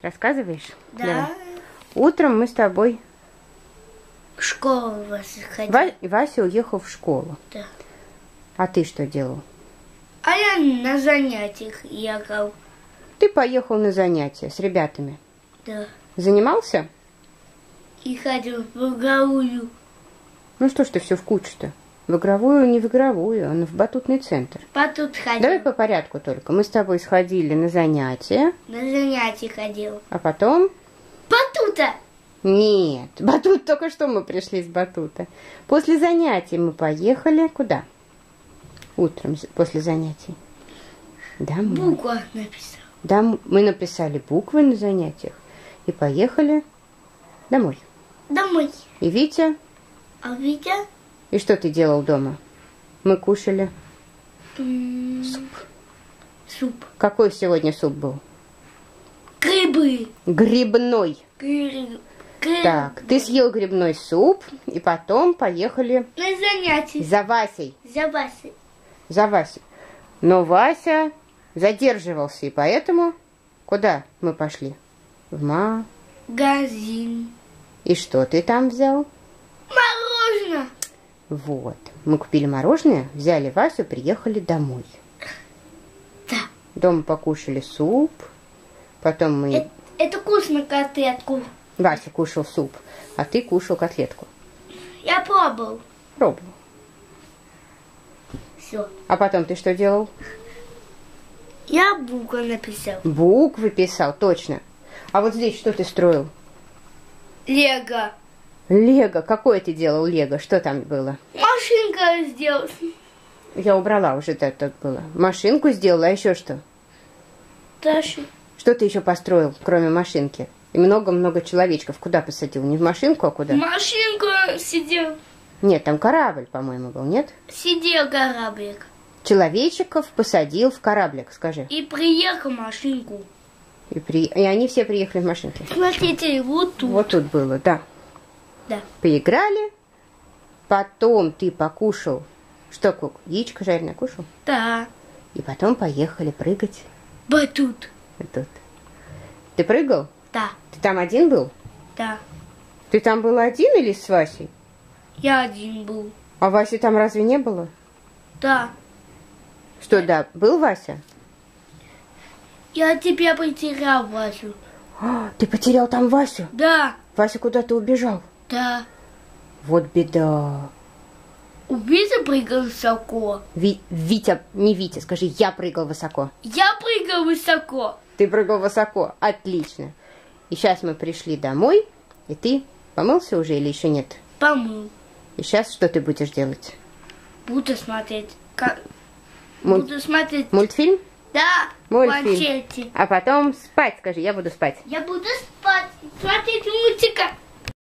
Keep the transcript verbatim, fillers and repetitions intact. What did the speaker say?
Рассказываешь? Да. Давай. Утром мы с тобой... В школу вас ходил. Ва... Вася уехал в школу. Да. А ты что делал? А я на занятиях ехал. Ты поехал на занятия с ребятами. Да. Занимался? И ходил в игровую. Ну что ж ты все в кучу-то? В игровую, не в игровую, а в батутный центр. Батут ходил. Давай по порядку только. Мы с тобой сходили на занятия. На занятия ходил. А потом... Батута! Нет, батут, только что мы пришли с батута. После занятий мы поехали куда? Утром, после занятий. Домой. Буква написал. Да, мы написали буквы на занятиях и поехали домой. Домой. И Витя... А Витя? И что ты делал дома? Мы кушали М-м, суп. Суп. Какой сегодня суп был? Грибы. Грибной. Гриб. Гриб. Так, ты съел грибной суп, и потом поехали На занятия. за Васей. За Васей. За Васей. Но Вася задерживался, и поэтому куда мы пошли? В ма... Магазин. И что ты там взял? Мороженое. Вот. Мы купили мороженое, взяли Васю, приехали домой. Да. Дома покушали суп. Потом мы... Это, это вкусно котлетку. Вася кушал суп, а ты кушал котлетку. Я пробовал. Пробовал. Все. А потом ты что делал? Я букву написал. Буквы писал, точно. А вот здесь что ты строил? Лего. Лего. Какое ты делал Лего? Что там было? Машинка сделал. Я убрала уже, это так было. Машинку сделала, а еще что? Дальше. Что ты еще построил, кроме машинки? И много-много человечков. Куда посадил? Не в машинку, а куда? Машинку сидел. Нет, там корабль, по-моему, был, нет? Сидел кораблик. Человечиков посадил в кораблик, скажи. И приехал машинку. И, при... и они все приехали в машинке. Смотрите, вот тут. Вот тут было, да. Да. Поиграли. Потом ты покушал. Что, Кук? Яичко жареное кушал? Да. И потом поехали прыгать. Батут. Вот тут. Ты прыгал? Да. Ты там один был? Да. Ты там был один или с Васей? Я один был. А Васи там разве не было? Да. Что, да, был Вася? Я тебя потерял, Васю. А, ты потерял там Васю? Да. Вася куда-то убежал? Да. Вот беда. Витя прыгал высоко. Ви... Витя, не Витя, скажи, я прыгал высоко. Я прыгал высоко. Ты прыгал высоко, отлично. И сейчас мы пришли домой, и ты помылся уже или еще нет? Помыл. И сейчас что ты будешь делать? Буду смотреть. Как... Муль... Буду смотреть. Мультфильм? Да. Мультфильм. Планшете. А потом спать, скажи, я буду спать. Я буду спать. Смотреть мультика.